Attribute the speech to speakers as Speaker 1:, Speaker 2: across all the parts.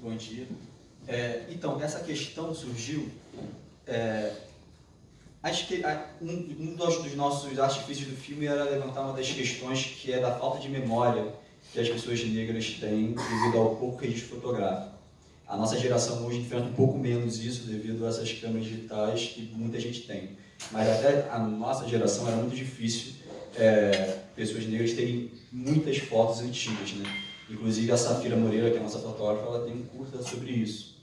Speaker 1: bom dia. Então, essa questão surgiu... acho que um dos nossos artifícios do filme era levantar uma das questões que é da falta de memória que as pessoas negras têm devido ao pouco registro fotográfico. A nossa geração hoje enfrenta um pouco menos isso devido a essas câmeras digitais que muita gente tem. Mas até a nossa geração era muito difícil pessoas negras terem muitas fotos antigas, né? Inclusive a Safira Moreira, que é a nossa fotógrafa, ela tem um curta sobre isso.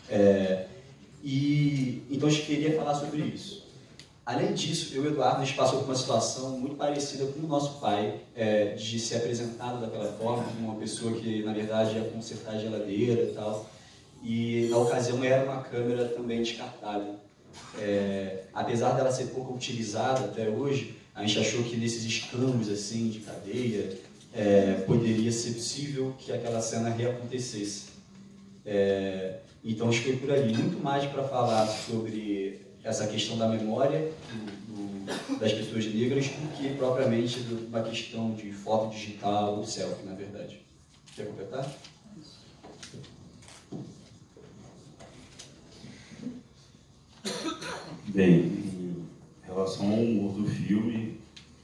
Speaker 1: Então a gente queria falar sobre isso. Além disso, eu e o Eduardo, a gente passou por uma situação muito parecida com o nosso pai, de ser apresentado daquela forma, como uma pessoa que, na verdade, ia consertar a geladeira e tal. E, na ocasião, era uma câmera também descartável. Apesar dela ser pouco utilizada até hoje, a gente achou que nesses escambos assim, de cadeia, poderia ser possível que aquela cena reacontecesse. Então, acho que foi por ali. Muito mais para falar sobre essa questão da memória das pessoas negras do que propriamente uma questão de foto digital ou selfie, na verdade. Quer completar?
Speaker 2: Bem, em relação ao humor do filme,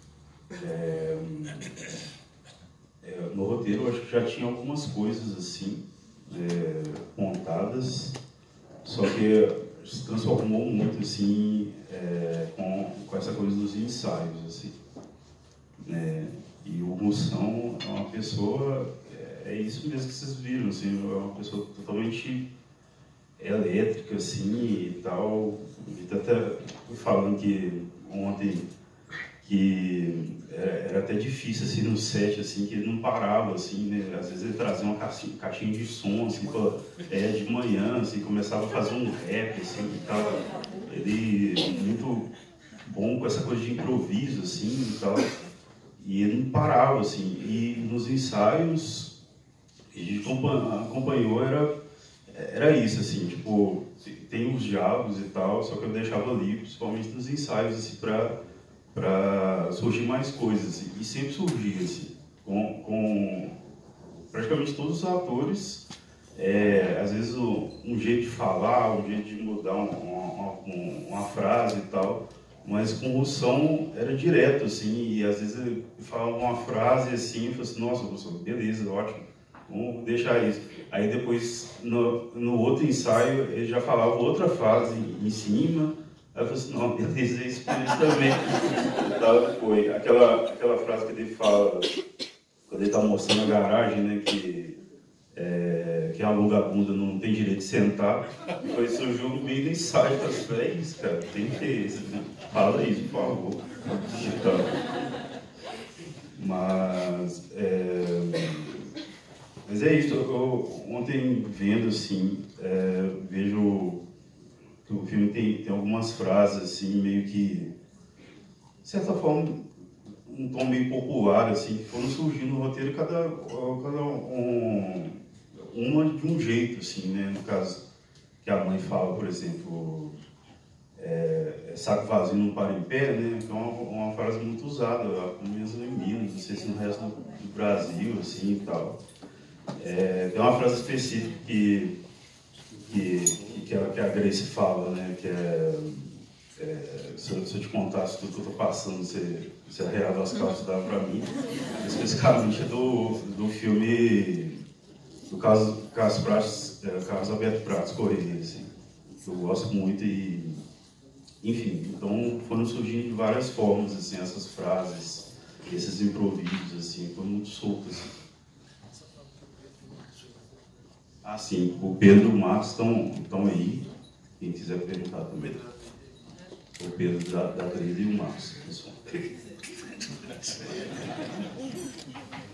Speaker 2: no roteiro eu acho que já tinha algumas coisas assim, contadas, só que se transformou muito assim, com essa coisa dos ensaios, assim. E o Moção é uma pessoa, isso mesmo que vocês viram, assim, é uma pessoa totalmente elétrica, assim, e tal. E tá até falando que ontem que era até difícil, assim, no set, assim, que ele não parava, assim, né? Às vezes ele trazia uma caixinha de som, assim, de manhã, assim, começava a fazer um rap, assim, e tal. Ele muito bom com essa coisa de improviso, assim, e tal. E ele não parava, assim. E nos ensaios, a gente acompanhou, era isso, assim, tipo, tem os diálogos e tal, só que eu deixava ali, principalmente nos ensaios, assim, para surgir mais coisas, e sempre surgia, assim, com praticamente todos os atores, às vezes um jeito de falar, um jeito de mudar uma frase e tal, mas com o som era direto, assim, e às vezes ele falava uma frase assim, eu falei assim, nossa, professor, beleza, ótimo, vamos deixar isso. Aí depois, no outro ensaio, ele já falava outra frase em cima. Aí eu falei assim, não, beleza, isso por isso também. Então, foi aquela frase que ele fala, quando ele está mostrando a garagem, né, que aluga a bunda não tem direito de sentar. Depois surgiu no meio do ensaio. Eu falei, é isso, cara, tem que ter isso. Né? Fala isso, por favor. Então, mas é isso, eu ontem vendo assim, vejo que o filme tem algumas frases assim, meio que, de certa forma, um tom meio popular, assim, que foram surgindo no roteiro, uma de um jeito, assim, né? No caso, que a mãe fala, por exemplo, saco vazio não para em pé, né? Então é uma frase muito usada, mesmo em Minas, não sei se no resto do Brasil, assim, e tal. Tem uma frase específica que a Grace fala, né? Que se eu te contasse tudo que eu estou passando, você arreava as calças e dava para mim. Especificamente do filme do Carlos Alberto Prates, Correia, assim, que eu gosto muito e, enfim, então foram surgindo de várias formas, assim, essas frases, esses improvisos, assim, foi muito solto, assim. Ah, sim, o Pedro e o Marcos estão aí, quem quiser perguntar também. O Pedro da trilha e o Marcos, pessoal.